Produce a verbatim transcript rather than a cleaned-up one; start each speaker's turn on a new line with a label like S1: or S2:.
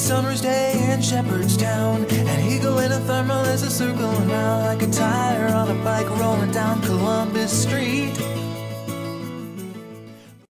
S1: summer's day in Shepherdstown, and he go in a thermal as a circle around like a tire on a bike rolling down Columbus Street.